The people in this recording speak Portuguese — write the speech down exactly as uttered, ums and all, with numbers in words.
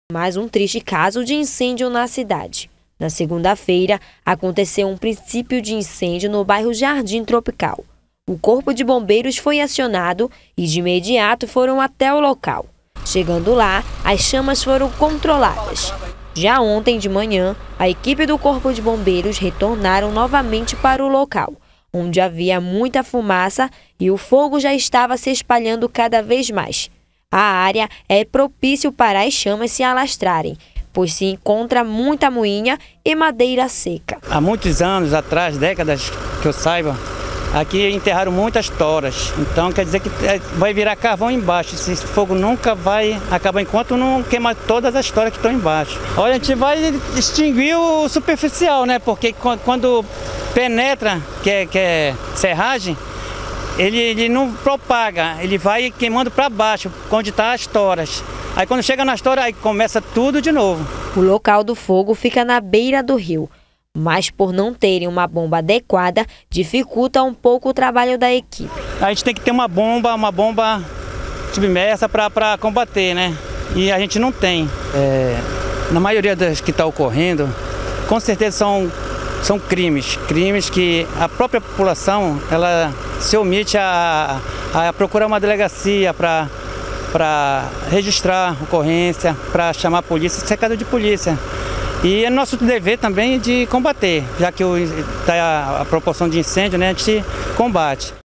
Mais um triste caso de incêndio na cidade. Na segunda-feira, aconteceu um princípio de incêndio no bairro Jardim Tropical. O corpo de bombeiros foi acionado e de imediato foram até o local. Chegando lá, as chamas foram controladas. Já ontem de manhã, a equipe do corpo de bombeiros retornaram novamente para o local, onde havia muita fumaça e o fogo já estava se espalhando cada vez mais. A área é propício para as chamas se alastrarem, pois se encontra muita moinha e madeira seca. Há muitos anos atrás, décadas que eu saiba, aqui enterraram muitas toras. Então quer dizer que vai virar carvão embaixo. Esse fogo nunca vai acabar enquanto não queimar todas as toras que estão embaixo. Olha, a gente vai extinguir o superficial, né? Porque quando penetra, que é, que é serragem, Ele, ele não propaga, ele vai queimando para baixo, onde estão as toras. Aí quando chega nas toras, aí começa tudo de novo. O local do fogo fica na beira do rio, mas por não terem uma bomba adequada, dificulta um pouco o trabalho da equipe. A gente tem que ter uma bomba, uma bomba submersa para combater, né? E a gente não tem. É, na maioria das que está ocorrendo, com certeza são... São crimes, crimes que a própria população ela se omite a, a procurar uma delegacia para para registrar ocorrência, para chamar a polícia, isso é caso de polícia. E é nosso dever também de combater, já que está a, a proporção de incêndio, né, a gente combate.